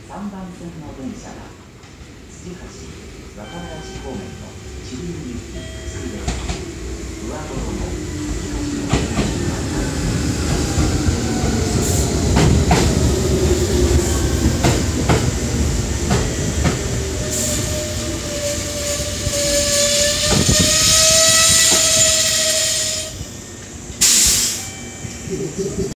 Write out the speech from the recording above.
3番線の電車が土橋若林方面の知立行き普通です。上衣